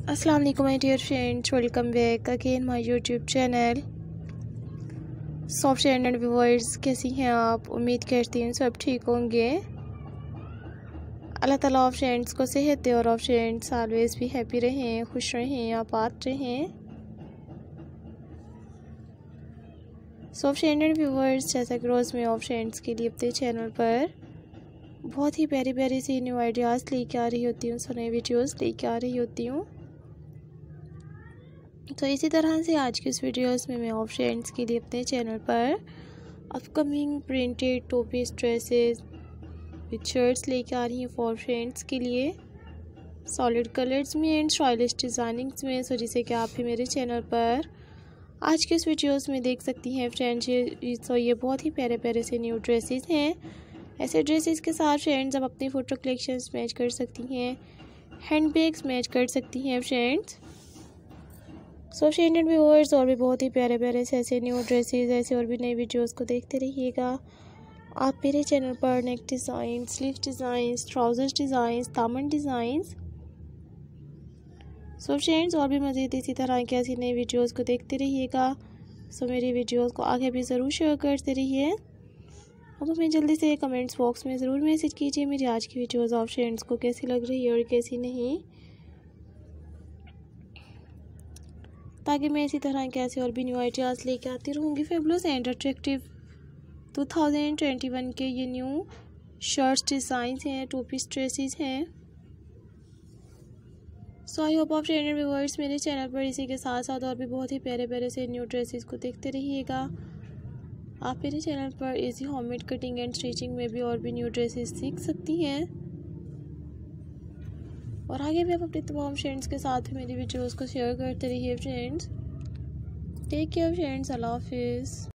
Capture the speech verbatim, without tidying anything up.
अस्सलाम वालेकुम my dear friends, welcome back again my YouTube channel. Soft and viewers, कैसी हैं आप? उम्मीद करती हूँ सब ठीक होंगे। अल्लाह ताला आप फ्रेंड्स को सेहत दे और आप फ्रेंड्स ऑलवेज भी हैप्पी रहें, खुश रहें, आबाद रहें। सॉफ्ट एंड व्यूअर्स, जैसा कि रोज़ मैं आप फ्रेंड्स के लिए अपने चैनल पर बहुत ही प्यारी प्यारी सी न्यू आइडियाज़ लेके आ रही होती हूँ, सो नई वीडियोज़ लेके आ रही होती हूँ। तो इसी तरह से आज की इस वीडियोस में मैं आप फ्रेंड्स के लिए अपने चैनल पर अपकमिंग प्रिंटेड टोपीज ड्रेसेस विद शर्ट्स लेके आ रही हूँ फॉर फ्रेंड्स के लिए, सॉलिड कलर्स में एंड स्टाइलिश डिज़ाइनिंग्स में। सो जिसे कि आप भी मेरे चैनल पर आज के इस वीडियोस में देख सकती हैं फ्रेंड्स। ये तो ये बहुत ही प्यारे प्यारे से न्यू ड्रेसेस हैं। ऐसे ड्रेसेस के साथ फ्रेंड्स आप अपनी फ़ोटो कलेक्शंस मैच कर सकती हैं, हैंड बैग्स मैच कर सकती हैं friends. So friend and viewers, और भी बहुत ही प्यारे प्यारे से ऐसे न्यू ड्रेसेस, ऐसे और भी नई वीडियोस को देखते रहिएगा। आप मेरे चैनल पर neck design, sleeve designs, trousers designs, दामन डिज़ाइंस, सो फ्रेंड्स और भी मज़ीद इसी तरह की ऐसी नई वीडियोस को देखते रहिएगा। सो मेरी वीडियोस को आगे भी ज़रूर शेयर करते रहिए। अब हमें जल्दी से कमेंट्स बॉक्स में ज़रूर मैसेज कीजिए मेरी आज की वीडियोज़ आप फ्रेंड्स को कैसी लग रही है और कैसी नहीं, ताकि मैं इसी तरह के ऐसे और भी न्यू आइडियाज़ लेके आती रहूँगी। Fabulous and attractive two thousand twenty one के ये न्यू शर्ट्स डिज़ाइंस हैं, टू पीस ड्रेसेस हैं। सो आई होप आप फ्रेंड एंड व्यूअर्स मेरे चैनल पर इसी के साथ साथ और भी बहुत ही प्यारे प्यारे से न्यू ड्रेसेस को देखते रहिएगा। आप मेरे चैनल पर easy homemade cutting and stitching में भी और भी न्यू ड्रेसेस सीख सकती हैं, और आगे भी आप अपने तमाम फ्रेंड्स के साथ मेरी वीडियोस को शेयर करते रहिए फ्रेंड्स। टेक केयर फ्रेंड्स, अल्लाह हाफिज़।